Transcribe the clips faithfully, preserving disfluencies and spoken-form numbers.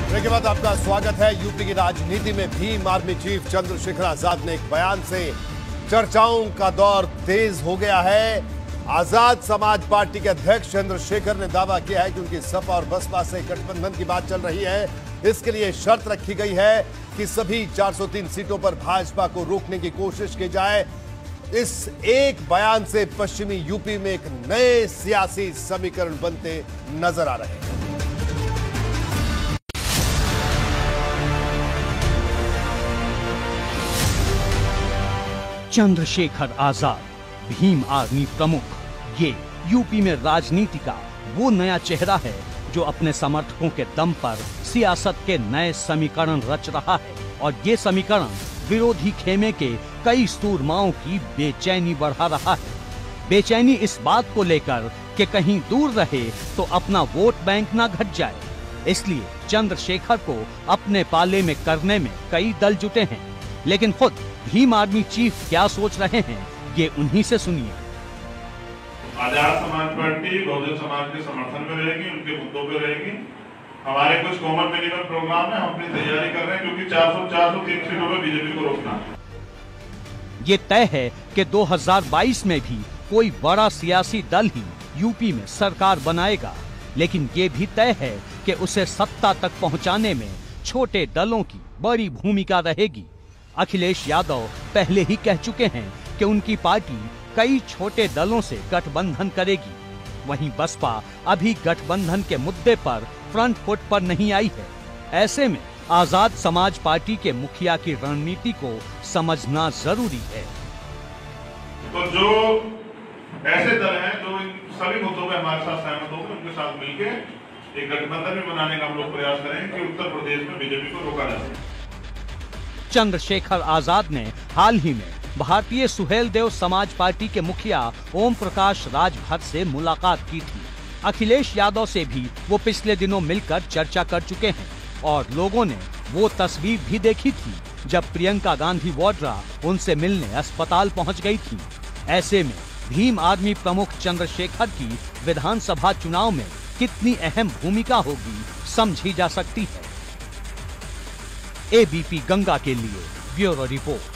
Break के बाद आपका स्वागत है। यूपी की राजनीति में भीम आर्मी चीफ चंद्रशेखर आजाद ने एक बयान से चर्चाओं का दौर तेज हो गया है। आजाद समाज पार्टी के अध्यक्ष चंद्रशेखर ने दावा किया है कि उनकी सपा और बसपा से गठबंधन की बात चल रही है। इसके लिए शर्त रखी गई है कि सभी चार सौ तीन सीटों पर भाजपा को रोकने की कोशिश की जाए। इस एक बयान से पश्चिमी यूपी में एक नए सियासी समीकरण बनते नजर आ रहे हैं। चंद्रशेखर आजाद, भीम आर्मी प्रमुख, ये यूपी में राजनीति का वो नया चेहरा है जो अपने समर्थकों के दम पर सियासत के नए समीकरण रच रहा है। और ये समीकरण विरोधी खेमे के कई सूरमाओं की बेचैनी बढ़ा रहा है। बेचैनी इस बात को लेकर कि कहीं दूर रहे तो अपना वोट बैंक ना घट जाए। इसलिए चंद्रशेखर को अपने पाले में करने में कई दल जुटे हैं, लेकिन खुद भीम आर्मी चीफ क्या सोच रहे हैं ये उन्हीं से सुनिए। आजाद समाज पार्टी बहुजन समाज के समर्थन में रहेगी, उनके मुद्दों पे रहेगी। हमारे कुछ कॉमन मिनिमम प्रोग्राम है, हम अपनी तैयारी कर रहे हैं क्योंकि चार सौ चार सौ तीन सीटों में बीजेपी को रोकना है। ये तय है कि दो हज़ार बाईस में भी कोई बड़ा सियासी दल ही यूपी में सरकार बनाएगा, लेकिन ये भी तय है कि उसे सत्ता तक पहुंचाने में छोटे दलों की बड़ी भूमिका रहेगी। अखिलेश यादव पहले ही कह चुके हैं कि उनकी पार्टी कई छोटे दलों से गठबंधन करेगी। वहीं बसपा अभी गठबंधन के मुद्दे पर फ्रंट फुट पर नहीं आई है। ऐसे में आजाद समाज पार्टी के मुखिया की रणनीति को समझना जरूरी है। तो जो ऐसे दल हैं जो इन सभी मुद्दों में हमारे साथ सहमत होकर उनके साथ मिलकर एक गठबंधन भी बनाने का हम लोग प्रयास करें कि उत्तर प्रदेश में बीजेपी को रोका जा सके। चंद्रशेखर आजाद ने हाल ही में भारतीय सुहेल देव समाज पार्टी के मुखिया ओम प्रकाश राजभर से मुलाकात की थी। अखिलेश यादव से भी वो पिछले दिनों मिलकर चर्चा कर चुके हैं और लोगों ने वो तस्वीर भी देखी थी जब प्रियंका गांधी वाड्रा उनसे मिलने अस्पताल पहुंच गई थी। ऐसे में भीम आर्मी प्रमुख चंद्रशेखर की विधानसभा चुनाव में कितनी अहम भूमिका होगी समझी जा सकती है। एबीपी गंगा के लिए ब्यूरो रिपोर्ट।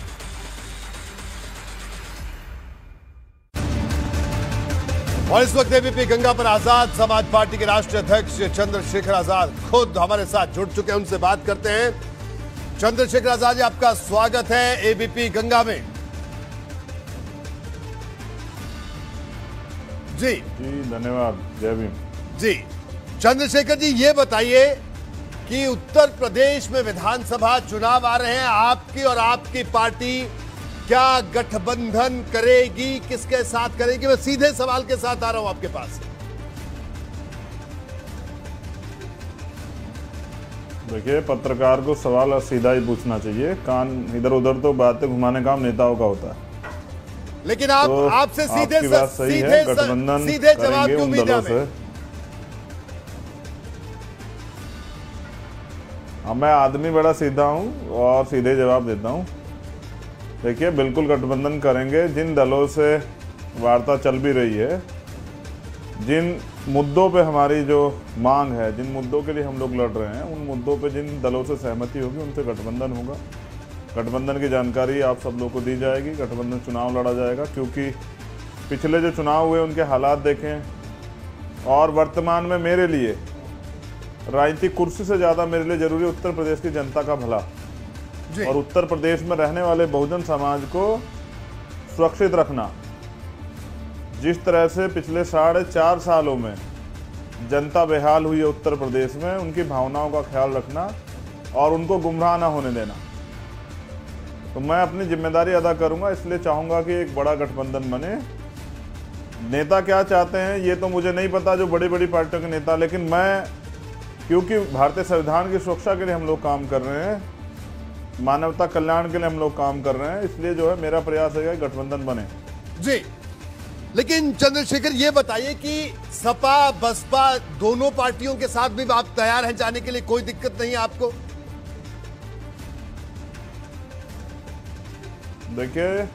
और इस वक्त एबीपी गंगा पर आजाद समाज पार्टी के राष्ट्रीय अध्यक्ष चंद्रशेखर आजाद खुद हमारे साथ जुड़ चुके हैं। उनसे बात करते हैं। चंद्रशेखर आजाद जी, आपका स्वागत है एबीपी गंगा में। जी जी धन्यवाद। जय भीम जी। चंद्रशेखर जी, ये बताइए कि उत्तर प्रदेश में विधानसभा चुनाव आ रहे हैं, आपकी और आपकी पार्टी क्या गठबंधन करेगी, किसके साथ करेगी? मैं सीधे सवाल के साथ आ रहा हूं आपके पास। देखिए, पत्रकार को सवाल सीधा ही पूछना चाहिए, कान इधर उधर तो बातें घुमाने का काम नेताओं का होता है। लेकिन आप तो आपसे सीधे आपकी बात सही सीधे है, गठबंधन सीधे जवाब की उन उम्मीद दलों है से। अब मैं आदमी बड़ा सीधा हूं और सीधे जवाब देता हूं। देखिए, बिल्कुल गठबंधन करेंगे। जिन दलों से वार्ता चल भी रही है, जिन मुद्दों पे हमारी जो मांग है, जिन मुद्दों के लिए हम लोग लड़ रहे हैं, उन मुद्दों पे जिन दलों से सहमति होगी उनसे गठबंधन होगा। गठबंधन की जानकारी आप सब लोग को दी जाएगी। गठबंधन चुनाव लड़ा जाएगा क्योंकि पिछले जो चुनाव हुए उनके हालात देखें और वर्तमान में मेरे लिए राजनीतिक कुर्सी से ज़्यादा मेरे लिए जरूरी उत्तर प्रदेश की जनता का भला और उत्तर प्रदेश में रहने वाले बहुजन समाज को सुरक्षित रखना। जिस तरह से पिछले साढ़े चार सालों में जनता बेहाल हुई है उत्तर प्रदेश में, उनकी भावनाओं का ख्याल रखना और उनको गुमराह ना होने देना। तो मैं अपनी जिम्मेदारी अदा करूंगा, इसलिए चाहूंगा कि एक बड़ा गठबंधन बने। नेता क्या चाहते हैं ये तो मुझे नहीं पता, जो बड़ी बड़ी पार्टियों के नेता, लेकिन मैं, क्योंकि भारतीय संविधान की सुरक्षा के लिए हम लोग काम कर रहे हैं, मानवता कल्याण के लिए हम लोग काम कर रहे हैं, इसलिए जो है मेरा प्रयास है कि गठबंधन बने। जी, लेकिन चंद्रशेखर ये बताइए कि सपा बसपा दोनों पार्टियों के साथ भी आप तैयार हैं जाने के लिए? कोई दिक्कत नहीं है आपको? देखिए,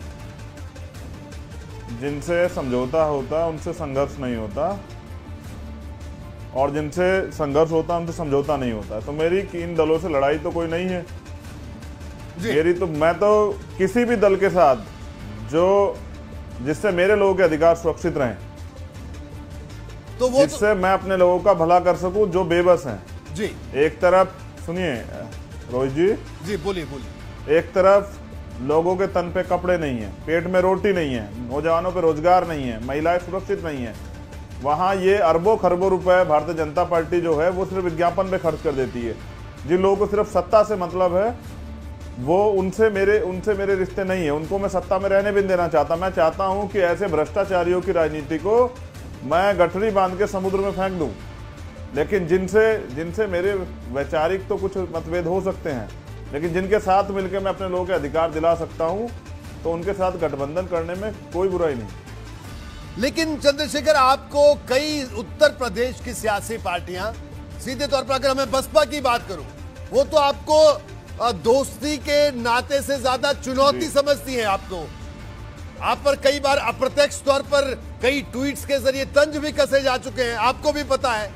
जिनसे समझौता होता है उनसे संघर्ष नहीं होता। और जिनसे संघर्ष होता है उनसे समझौता नहीं होता है। तो मेरी इन दलों से लड़ाई तो कोई नहीं है मेरी। तो मैं तो किसी भी दल के साथ जो जिससे मेरे लोगों के अधिकार सुरक्षित रहें, तो वो जिससे तो... मैं अपने लोगों का भला कर सकूं जो बेबस हैं। जी एक तरफ सुनिए रोहित जी जी बोलिए बोलिए एक तरफ लोगों के तन पे कपड़े नहीं है, पेट में रोटी नहीं है, नौजवानों पे रोजगार नहीं है, महिलाएं सुरक्षित नहीं है। वहां ये अरबों खरबों रुपए भारतीय जनता पार्टी जो है वो सिर्फ विज्ञापन पे खर्च कर देती है। जिन लोगों को सिर्फ सत्ता से मतलब है वो उनसे मेरे उनसे मेरे रिश्ते नहीं है, उनको मैं सत्ता में रहने भी नहीं देना चाहता। मैं चाहता हूं कि ऐसे भ्रष्टाचारियों की राजनीति को मैं गठरी बांध के समुद्र में फेंक दूं। लेकिन जिनसे जिनसे मेरे वैचारिक तो कुछ मतभेद हो सकते हैं, लेकिन जिनके साथ मिलकर मैं अपने लोगों के अधिकार दिला सकता हूं, तो उनके साथ गठबंधन करने में कोई बुराई नहीं। लेकिन चंद्रशेखर, आपको कई उत्तर प्रदेश की सियासी पार्टियां, सीधे तौर पर अगर मैं बसपा की बात करूं, वो तो आपको दोस्ती के नाते से ज्यादा चुनौती समझती हैं। आपको आप पर कई बार अप्रत्यक्ष तौर पर कई ट्वीट्स के जरिए तंज भी कसे जा चुके हैं, आपको भी पता है।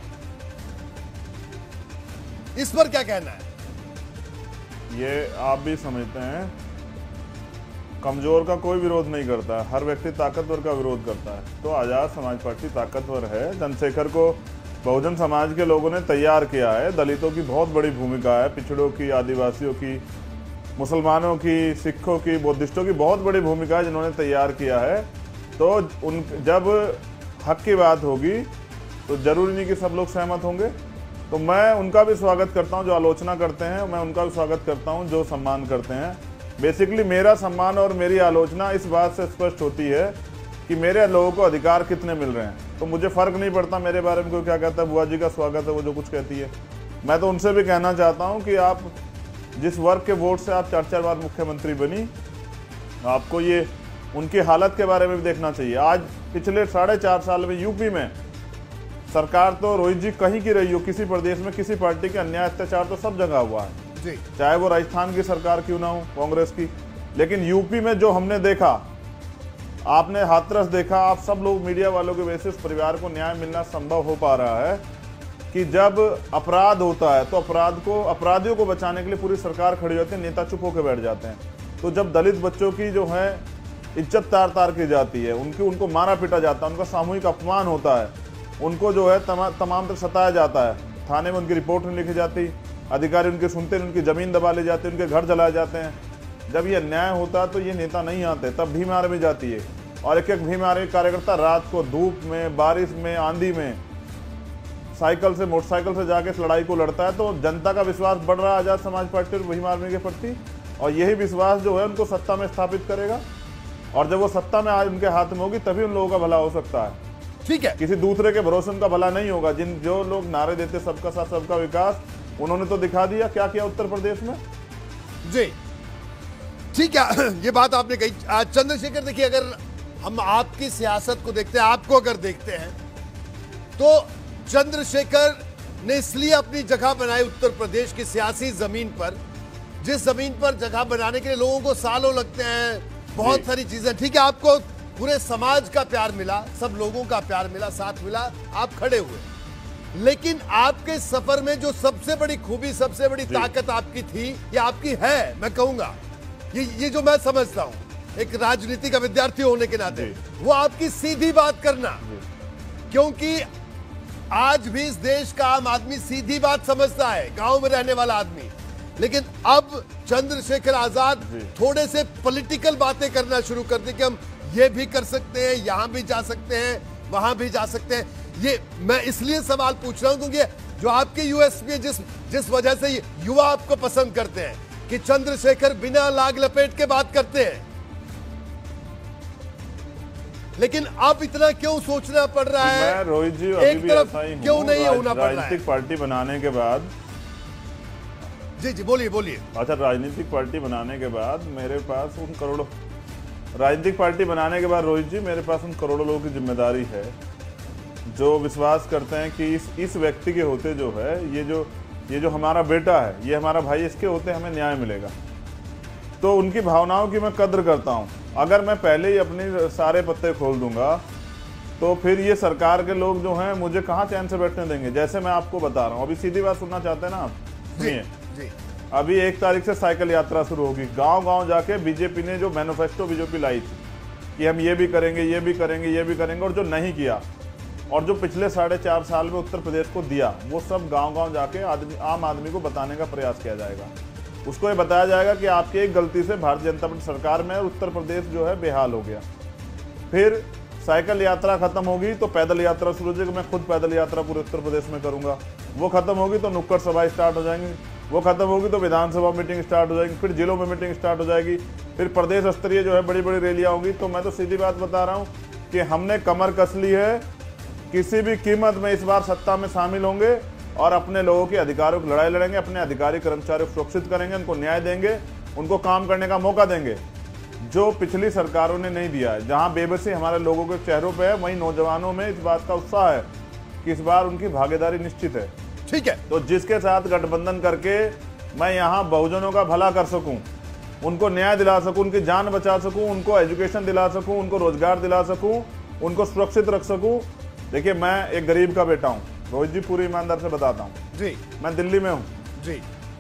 इस पर क्या कहना है? ये आप भी समझते हैं, कमजोर का कोई विरोध नहीं करता है, हर व्यक्ति ताकतवर का विरोध करता है। तो आजाद समाज पार्टी ताकतवर है। चंद्रशेखर को बहुजन समाज के लोगों ने तैयार किया है। दलितों की बहुत बड़ी भूमिका है, पिछड़ों की, आदिवासियों की, मुसलमानों की, सिखों की, बुद्धिस्टों की बहुत बड़ी भूमिका है जिन्होंने तैयार किया है। तो उन जब हक की बात होगी तो जरूरी नहीं कि सब लोग सहमत होंगे। तो मैं उनका भी स्वागत करता हूं जो आलोचना करते हैं, मैं उनका भी स्वागत करता हूं जो सम्मान करते हैं। बेसिकली मेरा सम्मान और मेरी आलोचना इस बात से स्पष्ट होती है कि मेरे लोगों को अधिकार कितने मिल रहे हैं। तो मुझे फर्क नहीं पड़ता मेरे बारे में कोई क्या कहता है, बुआ जी का स्वागत है वो जो कुछ कहती है। मैं तो उनसे भी कहना चाहता हूं कि आप जिस वर्ग के वोट से आप चार चार बार मुख्यमंत्री बनी, आपको ये उनकी हालत के बारे में भी देखना चाहिए। आज पिछले साढ़े चार साल में यूपी में सरकार तो रोहित जी कहीं की रही हो, किसी प्रदेश में किसी पार्टी के अन्याय अत्याचार तो सब जगह हुआ है जी, चाहे वो राजस्थान की सरकार क्यों ना हो, कांग्रेस की। लेकिन यूपी में जो हमने देखा, आपने हाथरस देखा, आप सब लोग मीडिया वालों के वजह से उस परिवार को न्याय मिलना संभव हो पा रहा है कि जब अपराध होता है तो अपराध को अपराधियों को बचाने के लिए पूरी सरकार खड़ी होती है, नेता चुप होकर बैठ जाते हैं। तो जब दलित बच्चों की जो है इज्जत तार तार की जाती है, उनकी उनको मारा पीटा जाता है, उनका सामूहिक अपमान होता है, उनको जो है तमा, तमाम तक सताया जाता है, थाने में उनकी रिपोर्ट नहीं लिखी जाती, अधिकारी उनके सुनते नहीं, उनकी जमीन दबा ली जाती है, उनके घर जलाए जाते हैं। जब ये अन्याय होता है तो ये नेता नहीं आते, तब भीम आर्मी जाती है और एक एक भीम आर्मी कार्यकर्ता रात को धूप में, बारिश में, आंधी में साइकिल से, मोटरसाइकिल से जाके इस लड़ाई को लड़ता है। तो जनता का विश्वास बढ़ रहा है आजाद समाज पार्टी और भीम आर्मी के प्रति, और यही विश्वास जो है उनको सत्ता में स्थापित करेगा। और जब वो सत्ता में आज उनके हाथ में होगी तभी उन लोगों का भला हो सकता है। ठीक है, किसी दूसरे के भरोसे उनका भला नहीं होगा। जिन जो लोग नारे देते सबका साथ सबका विकास, उन्होंने तो दिखा दिया क्या किया उत्तर प्रदेश में जी। ठीक है, ये बात आपने कही। चंद्रशेखर, देखिए, अगर हम आपकी सियासत को देखते हैं, आपको अगर देखते हैं, तो चंद्रशेखर ने इसलिए अपनी जगह बनाई उत्तर प्रदेश की सियासी जमीन पर, जिस जमीन पर जगह बनाने के लिए लोगों को सालों लगते हैं, बहुत सारी चीजें। ठीक है, आपको पूरे समाज का प्यार मिला, सब लोगों का प्यार मिला, साथ मिला, आप खड़े हुए। लेकिन आपके सफर में जो सबसे बड़ी खूबी, सबसे बड़ी ताकत आपकी थी, या आपकी है, मैं कहूंगा, ये ये जो मैं समझता हूं एक राजनीति का विद्यार्थी होने के नाते, वो आपकी सीधी बात करना। क्योंकि आज भी इस देश का आम आदमी सीधी बात समझता है, गांव में रहने वाला आदमी। लेकिन अब चंद्रशेखर आजाद थोड़े से पॉलिटिकल बातें करना शुरू कर दी कि हम ये भी कर सकते हैं, यहां भी जा सकते हैं, वहां भी जा सकते हैं। ये मैं इसलिए सवाल पूछ रहा हूं क्योंकि जो आपके यूएसपी है, जिस जिस वजह से युवा आपको पसंद करते हैं, कि चंद्रशेखर बिना लाग लपेट के बात करते हैं। लेकिन अब इतना क्यों सोचना पड़ रहा है? मैं रोहित जी अभी एक भी तरफ ऐसा ही क्यों नहीं होना पड़ रहा है? राजनीतिक पार्टी बनाने के बाद जी जी बोलिए बोलिए। अच्छा, राजनीतिक पार्टी बनाने के बाद मेरे पास उन करोड़ों राजनीतिक पार्टी बनाने के बाद रोहित जी मेरे पास उन करोड़ों लोगों की जिम्मेदारी है जो विश्वास करते हैं कि इस इस व्यक्ति के होते जो है, ये जो ये जो हमारा बेटा है, ये हमारा भाई, इसके होते हमें न्याय मिलेगा। तो उनकी भावनाओं की मैं कद्र करता हूं। अगर मैं पहले ही अपने सारे पत्ते खोल दूंगा तो फिर ये सरकार के लोग जो हैं मुझे कहाँ चैन से बैठने देंगे। जैसे मैं आपको बता रहा हूँ, अभी सीधी बात सुनना चाहते हैं ना आप, सुनिए। जी अभी एक तारीख से साइकिल यात्रा शुरू होगी। गांव गांव जाके बीजेपी ने जो मैनिफेस्टो बीजेपी लाई थी कि हम ये भी करेंगे, ये भी करेंगे, ये भी करेंगे, और जो नहीं किया और जो पिछले साढ़े चार साल में उत्तर प्रदेश को दिया, वो सब गांव गांव जाके आदमी आम आदमी को बताने का प्रयास किया जाएगा। उसको ये बताया जाएगा कि आपकी एक गलती से भारतीय जनता पार्टी सरकार में उत्तर प्रदेश जो है बेहाल हो गया। फिर साइकिल यात्रा खत्म होगी तो पैदल यात्रा शुरू हो जाएगी। मैं खुद पैदल यात्रा पूरे उत्तर प्रदेश में करूंगा। वो खत्म होगी तो नुक्कड़ सभा स्टार्ट हो जाएंगी। वो खत्म होगी तो विधानसभा मीटिंग स्टार्ट हो जाएगी। फिर जिलों में मीटिंग स्टार्ट हो जाएगी। फिर प्रदेश स्तरीय जो है बड़ी बड़ी रैलियां होंगी। तो मैं तो सीधी बात बता रहा हूँ कि हमने कमर कस ली है। किसी भी कीमत में इस बार सत्ता में शामिल होंगे और अपने लोगों के अधिकारों की लड़ाई लड़ेंगे। अपने अधिकारी कर्मचारियों को सुरक्षित करेंगे, उनको न्याय देंगे, उनको काम करने का मौका देंगे जो पिछली सरकारों ने नहीं दिया है। जहां बेबसी हमारे लोगों के चेहरों पे है, वहीं नौजवानों में इस बात का उत्साह है कि इस बार उनकी भागीदारी निश्चित है। ठीक है, तो जिसके साथ गठबंधन करके मैं यहाँ बहुजनों का भला कर सकूं, उनको न्याय दिला सकूं, उनकी जान बचा सकूं, उनको एजुकेशन दिला सकूं, उनको रोजगार दिला सकूं, उनको सुरक्षित रख सकूं। देखिए, मैं एक गरीब का बेटा हूँ रोहित जी, पूरी ईमानदार से बताता हूँ जी। मैं दिल्ली में हूँ जी।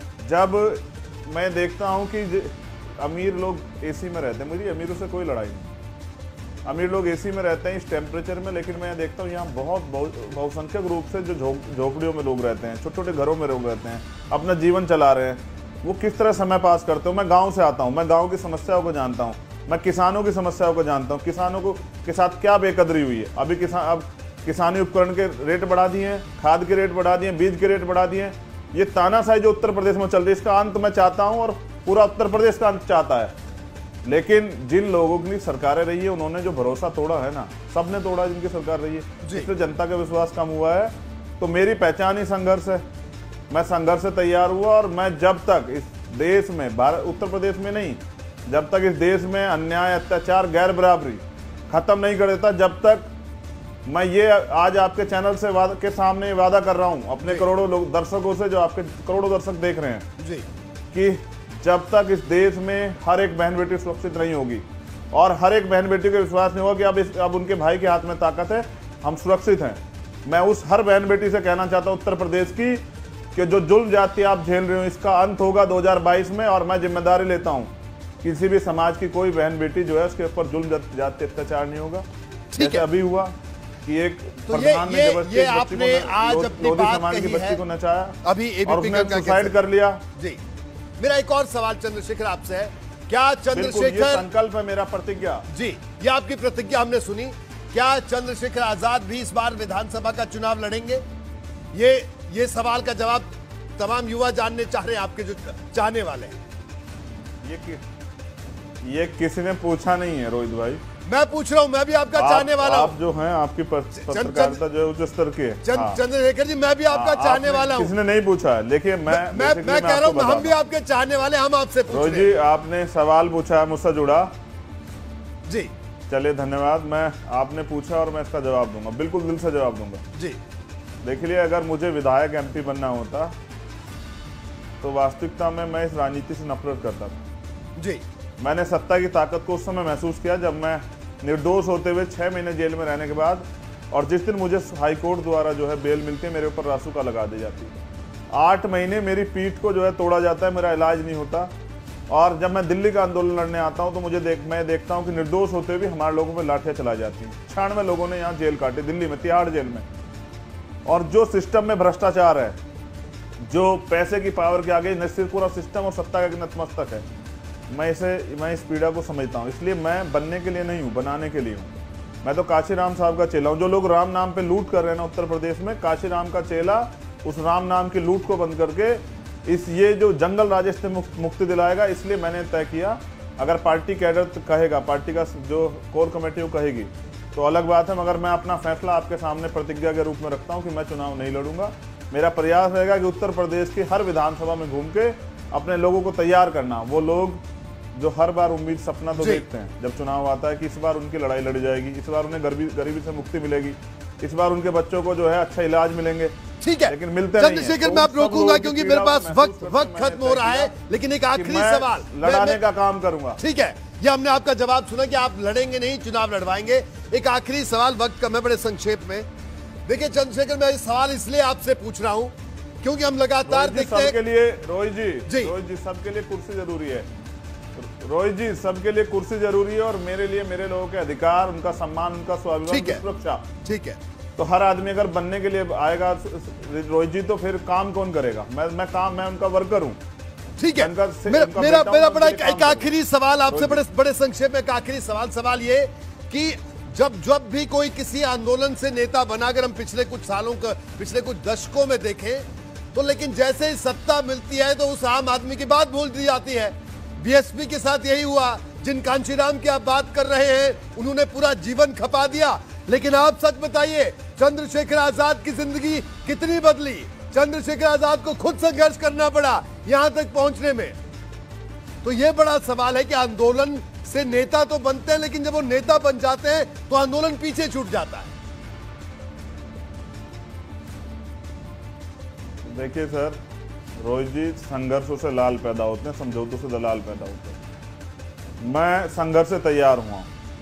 जब मैं देखता हूँ कि अमीर लोग एसी में रहते हैं, मुझे अमीरों से कोई लड़ाई नहीं। अमीर लोग एसी में रहते हैं इस टेम्परेचर में, लेकिन मैं देखता हूँ यहाँ बहुत बहुसंख्यक रूप से जो झोपड़ियों में लोग रहते हैं, छोटे छोटे घरों में लोग रहते हैं, अपना जीवन चला रहे हैं। वो किस तरह समय पास करते हो। मैं गाँव से आता हूँ, मैं गाँव की समस्याओं को जानता हूँ, मैं किसानों की समस्याओं को जानता हूँ। किसानों को के साथ क्या बेकदरी हुई है। अभी किसान अब किसानी उपकरण के रेट बढ़ा दिए हैं, खाद के रेट बढ़ा दिए हैं, बीज के रेट बढ़ा दिए हैं। ये तानाशाही जो उत्तर प्रदेश में चल रही है, इसका अंत मैं चाहता हूं और पूरा उत्तर प्रदेश का अंत चाहता है। लेकिन जिन लोगों की सरकारें रही है, उन्होंने जो भरोसा तोड़ा है ना, सबने तोड़ा जिनकी सरकार रही है, इससे जनता का विश्वास कम हुआ है। तो मेरी पहचान ही संघर्ष है। मैं संघर्ष से तैयार हुआ और मैं जब तक इस देश में, भारत उत्तर प्रदेश में नहीं, जब तक इस देश में अन्याय, अत्याचार, गैर बराबरी खत्म नहीं कर देता, जब तक मैं ये आज आपके चैनल से वादा के सामने वादा कर रहा हूं अपने करोड़ों लोग दर्शकों से, जो आपके करोड़ों दर्शक देख रहे हैं जी, कि जब तक इस देश में हर एक बहन बेटी सुरक्षित नहीं होगी और हर एक बहन बेटी को विश्वास नहीं होगा कि अब इस अब उनके भाई के हाथ में ताकत है, हम सुरक्षित हैं। मैं उस हर बहन बेटी से कहना चाहता हूं उत्तर प्रदेश की कि जो जुल्म जाति आप झेल रहे हो, इसका अंत होगा दो हजार बाईस में। और मैं जिम्मेदारी लेता हूँ, किसी भी समाज की कोई बहन बेटी जो है उसके ऊपर जुल्म जाति अत्याचार नहीं होगा। जैसे अभी हुआ कि एक तो प्रधान ये, ने ये, जबरदस्ती ये आपने आज अपनी बात समाज की कही बच्ची है, को नचाया, अभी और उसने सुसाइड कर लिया। जी, मेरा एक और सवाल चंद्रशेखर आपसे है, क्या बिल्कुल, ये चंद्रशेखर संकल्प है मेरा, प्रतिज्ञा। जी, ये आपकी प्रतिज्ञा हमने सुनी। क्या चंद्रशेखर आजाद भी इस बार विधानसभा का चुनाव लड़ेंगे? ये ये सवाल का जवाब तमाम युवा जानने चाह रहे हैं, आपके जो चाहने वाले हैं। ये कि, ये किसी ने पूछा नहीं है रोहित भाई, मैं पूछ रहा हूं, मैं भी आपका आप, चाहने वाला हूं। आप जो हैं, आपकी पत्रकारिता जो है उच्च स्तर की है। चंद, हाँ। चंद्रशेखर जी, मैं भी आपका चाहने वाला हूं। किसने नहीं पूछा है। देखिए, मैं मैं मैं कह रहा हूं, हम भी आपके चाहने वाले, हम आपसे पूछ रहे हैं। रोहित जी, आपने सवाल पूछा है मुझसे जुड़ा जी, चलिए धन्यवाद। मैं आपने पूछा और मैं इसका जवाब दूंगा, बिल्कुल दिल से जवाब दूंगा जी। देखिए, अगर मुझे विधायक एमपी बनना होता तो वास्तविकता में मैं इस राजनीति से नफरत करता था जी। मैंने सत्ता की ताकत को उस समय महसूस किया जब मैं निर्दोष होते हुए छह महीने जेल में रहने के बाद, और जिस दिन मुझे हाईकोर्ट द्वारा जो है बेल मिलती है, मेरे ऊपर रासुका लगा दी जाती है। आठ महीने मेरी पीठ को जो है तोड़ा जाता है, मेरा इलाज नहीं होता। और जब मैं दिल्ली का आंदोलन लड़ने आता हूं तो मुझे देख मैं देखता हूं कि निर्दोष होते हुए हमारे लोगों पर लाठियां चलाई जाती हैं। छियानवे लोगों ने यहाँ जेल काटी, दिल्ली में, तिहाड़ जेल में। और जो सिस्टम में भ्रष्टाचार है, जो पैसे की पावर के आगे न सिर्फ पूरा सिस्टम और सत्ता का नतमस्तक है, मैं इसे मैं इस पीड़ा को समझता हूँ। इसलिए मैं बनने के लिए नहीं हूँ, बनाने के लिए हूँ। मैं तो काशीराम साहब का चेला हूँ। जो लोग राम नाम पे लूट कर रहे हैं ना उत्तर प्रदेश में, काशीराम का चेला उस राम नाम की लूट को बंद करके इस ये जो जंगल राज से मुक्ति दिलाएगा। इसलिए मैंने तय किया, अगर पार्टी कैडर कहेगा, पार्टी का जो कोर कमेटी वो कहेगी तो अलग बात है, मगर मैं अपना फैसला आपके सामने प्रतिज्ञा के रूप में रखता हूँ कि मैं चुनाव नहीं लड़ूंगा। मेरा प्रयास रहेगा कि उत्तर प्रदेश की हर विधानसभा में घूम के अपने लोगों को तैयार करना। वो लोग जो हर बार उम्मीद सपना तो देखते हैं जब चुनाव आता है कि इस बार उनकी लड़ाई लड़ी जाएगी, इस बार उन्हें गरीबी गरीबी से मुक्ति मिलेगी, इस बार उनके बच्चों को जो है अच्छा इलाज मिलेंगे, ठीक है, लेकिन मिलते नहीं हैं। चंद्रशेखर तो मैं आप सब रोकूंगा लोगों की क्योंकि पीड़ा मेरे पास महसूस वक्त करके वक्त मैंने खत्म हो तय रहा है, किया लेकिन एक कि आखिरी मैं सवाल लड़ाने मैं- का काम करूंगा। ठीक है, ये हमने आपका जवाब सुना कि आप लड़ेंगे नहीं, चुनाव लड़वाएंगे। एक आखिरी सवाल, वक्त कम है, बड़े संक्षेप में। देखिए चंद्रशेखर, मैं इस सवाल इसलिए आपसे पूछ रहा हूं क्योंकि हम लगातार रोहित जी, देखते सबके हैं। लिए रोहित जी जी। रोहित जी सबके लिए कुर्सी जरूरी है। रोहित जी सबके लिए कुर्सी जरूरी है और मेरे लिए मेरे लोगों के अधिकार, उनका सम्मान, उनका स्वाभिमान, ठीक है। सुरक्षा। ठीक है, तो हर आदमी अगर बनने के लिए आएगा रोहित जी, तो फिर काम कौन करेगा? मैं मैं काम मैं उनका वर्कर हूं। ठीक है। उनका से- मेरा उनका मेरा बेटा मेरा उनके बड़ा लिए एक, काम एक करेगा। आखिरी सवाल आपसे, रोहित बड़े जी। बड़े संक्षेप में एक आखिरी सवाल सवाल ये कि जब जब भी कोई किसी आंदोलन से नेता बना, अगर हम पिछले कुछ सालों का, पिछले कुछ दशकों में देखें, तो लेकिन जैसे ही सत्ता मिलती है तो उस आम आदमी की बात भूल दी जाती है। बीएसपी के साथ यही हुआ। जिन कांशीराम की आप बात कर रहे हैं, उन्होंने पूरा जीवन खपा दिया। लेकिन आप सच बताइए, चंद्रशेखर आजाद की जिंदगी कितनी बदली? चंद्रशेखर आजाद को खुद संघर्ष करना पड़ा यहां तक पहुंचने में। तो यह बड़ा सवाल है कि आंदोलन से नेता तो बनते हैं, लेकिन जब वो नेता बन जाते हैं तो आंदोलन पीछे छूट जाता है। देखिए सर, रोहित जी, संघर्षों से लाल पैदा होते हैं, समझौतों से दलाल पैदा होते हैं। मैं संघर्ष से तैयार हुआ।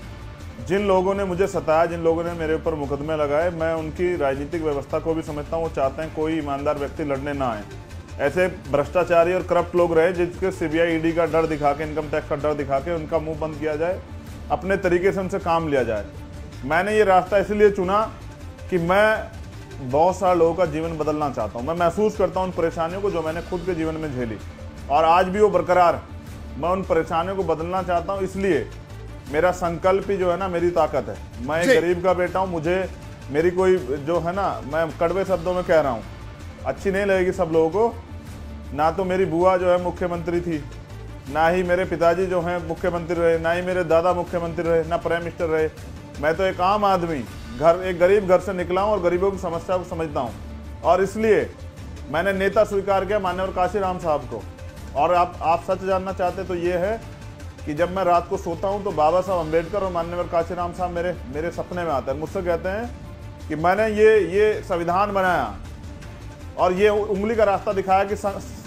जिन लोगों ने मुझे सताया, जिन लोगों ने मेरे ऊपर मुकदमे लगाए, मैं उनकी राजनीतिक व्यवस्था को भी समझता हूँ। वो चाहते हैं कोई ईमानदार व्यक्ति लड़ने ना आए। ऐसे भ्रष्टाचारी और करप्ट लोग रहे जिसके सीबीआई ईडी का डर दिखा के, इनकम टैक्स का डर दिखा के उनका मुंह बंद किया जाए, अपने तरीके से उनसे काम लिया जाए। मैंने ये रास्ता इसलिए चुना कि मैं बहुत सारे लोगों का जीवन बदलना चाहता हूँ। मैं महसूस करता हूँ उन परेशानियों को जो मैंने खुद के जीवन में झेली, और आज भी वो बरकरार है। मैं उन परेशानियों को बदलना चाहता हूँ, इसलिए मेरा संकल्प ही जो है ना मेरी ताकत है। मैं एक गरीब का बेटा हूँ। मुझे मेरी कोई जो है ना, मैं कड़वे शब्दों में कह रहा हूँ, अच्छी नहीं लगेगी सब लोगों को। ना तो मेरी बुआ जो है मुख्यमंत्री थी, ना ही मेरे पिताजी जो हैं मुख्यमंत्री रहे, ना ही मेरे दादा मुख्यमंत्री रहे, ना प्राइम मिनिस्टर रहे। मैं तो एक आम आदमी, घर एक गरीब घर से निकला हूँ और गरीबों की समस्या को समझता हूँ। और इसलिए मैंने नेता स्वीकार किया माननीय काशीराम साहब को। और आप आप सच जानना चाहते तो ये है कि जब मैं रात को सोता हूँ तो बाबा साहब अम्बेडकर और माननीय काशीराम साहब मेरे मेरे सपने में आते हैं। मुझसे कहते हैं कि मैंने ये ये संविधान बनाया और ये उंगली का रास्ता दिखाया कि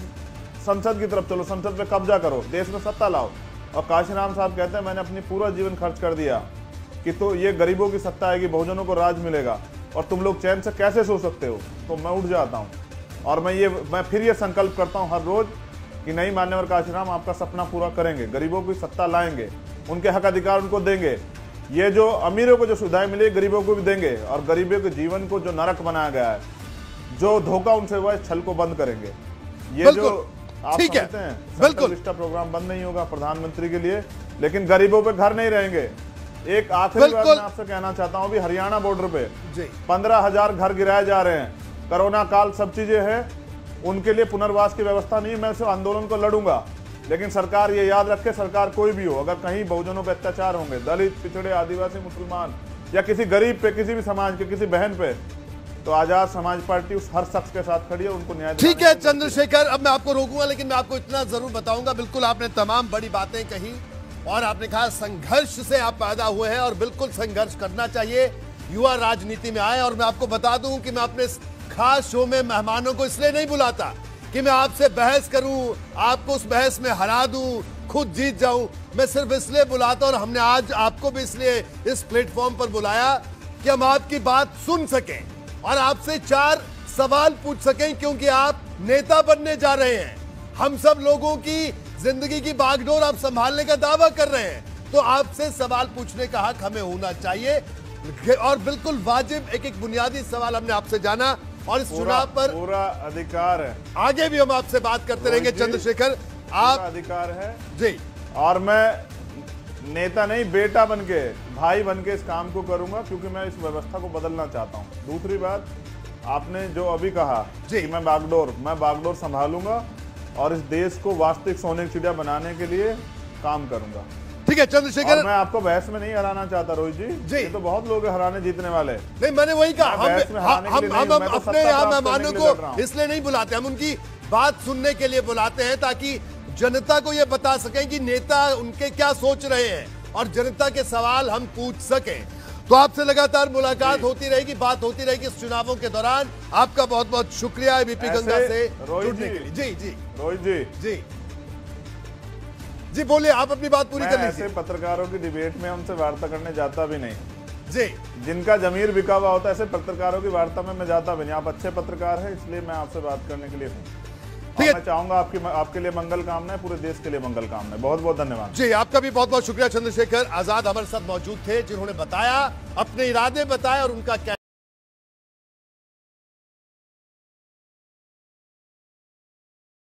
संसद की तरफ चलो, संसद पे कब्जा करो, देश में सत्ता लाओ। और काशीराम साहब कहते हैं मैंने अपनी पूरा जीवन खर्च कर दिया कि तो ये गरीबों की सत्ता आएगी, बहुजनों को राज मिलेगा और तुम लोग चैन से कैसे सो सकते हो। तो मैं उठ जाता हूँ और मैं ये मैं फिर ये संकल्प करता हूँ हर रोज कि नहीं, मान्यवर काशीराम आपका सपना पूरा करेंगे, गरीबों की सत्ता लाएंगे, उनके हक अधिकार उनको देंगे। ये जो अमीरों को जो सुविधाएं मिली गरीबों को भी देंगे, और गरीबों के जीवन को जो नरक बनाया गया है, जो धोखा उनसे हुआ है, छल को बंद करेंगे। ये जो आप समझते हैं, बिल्कुल प्रोग्राम बंद नहीं होगा प्रधानमंत्री के लिए, लेकिन गरीबों पे घर नहीं रहेंगे। एक आखिरी बात मैं आपसे कहना चाहता हूँ, अभी हरियाणा बॉर्डर पे पंद्रह हजार घर गिराए जा रहे हैं। कोरोना काल सब चीजें हैं, उनके लिए पुनर्वास की व्यवस्था नहीं। मैं सिर्फ आंदोलन को लड़ूंगा, लेकिन सरकार ये याद रखे, सरकार कोई भी हो, अगर कहीं बहुजनों पे अत्याचार होंगे, दलित, पिछड़े, आदिवासी, मुसलमान या किसी गरीब पे, किसी भी समाज के किसी बहन पे, तो आजाद समाज पार्टी उस हर शख्स के साथ खड़ी है, उनको न्याय। ठीक है चंद्रशेखर, अब मैं आपको रोकूंगा, लेकिन मैं आपको इतना जरूर बताऊंगा, बिल्कुल आपने तमाम बड़ी बातें कही और आपने कहा संघर्ष से आप पैदा हुए हैं और बिल्कुल संघर्ष करना चाहिए, युवा राजनीति में आए। और मैं आपको बता दूं कि मैं अपने खास शो में मेहमानों को इसलिए नहीं बुलाता कि मैं आपसे बहस करूं, आपको उस बहस में हरा दूं, खुद जीत जाऊं। मैं सिर्फ इसलिए बुलाता, और हमने आज आपको भी इसलिए इस प्लेटफॉर्म पर बुलाया कि हम आपकी बात सुन सकें और आपसे चार सवाल पूछ सकें, क्योंकि आप नेता बनने जा रहे हैं। हम सब लोगों की जिंदगी की बागडोर आप संभालने का दावा कर रहे हैं, तो आपसे सवाल पूछने का हक हमें होना चाहिए। और बिल्कुल वाजिब एक एक बुनियादी सवाल हमने आपसे जाना, और इस चुनाव पर पूरा अधिकार है। आगे भी हम आपसे बात करते रहेंगे चंद्रशेखर, आप अधिकार है जी। और मैं नेता नहीं, बेटा बनके, भाई बनके इस काम को करूंगा, क्योंकि मैं इस व्यवस्था को बदलना चाहता हूं। दूसरी बात, आपने जो अभी कहा कि मैं बागडोर मैं बागडोर संभालूंगा और इस देश को वास्तविक सोने की चिड़िया बनाने के लिए काम करूंगा। ठीक है चंद्रशेखर, मैं आपको बहस में नहीं हराना चाहता रोहित जी, जी। ये तो बहुत लोग हराने जीतने वाले। नहीं, मैंने वही कहा, हम हम, हम, हम तो अपने यहाँ मेहमानों को इसलिए नहीं बुलाते, हम उनकी बात सुनने के लिए बुलाते हैं, ताकि जनता को ये बता सकें कि नेता उनके क्या सोच रहे हैं और जनता के सवाल हम पूछ सकें। तो आपसे लगातार मुलाकात होती रहेगी, बात होती रहेगी इस चुनावों के दौरान। आपका बहुत बहुत शुक्रिया एबीपी गंगा से जुड़ने के लिए। जी जी रोहित जी जी जी बोलिए, आप अपनी बात पूरी कर लीजिए। ऐसे पत्रकारों की डिबेट में उनसे वार्ता करने जाता भी नहीं जी, जिनका जमीर बिका हुआ होता है, ऐसे पत्रकारों की वार्ता में मैं जाता भी नहीं। आप अच्छे पत्रकार हैं, इसलिए मैं आपसे बात करने के लिए हूँ। ठीक है। मैं चाहूंगा आपकी आपके लिए मंगल कामनाएं, पूरे देश के लिए मंगल कामनाएं। बहुत बहुत धन्यवाद जी, आपका भी बहुत बहुत शुक्रिया। चंद्रशेखर आजाद हमारे साथ मौजूद थे, जिन्होंने बताया, अपने इरादे बताए और उनका कहना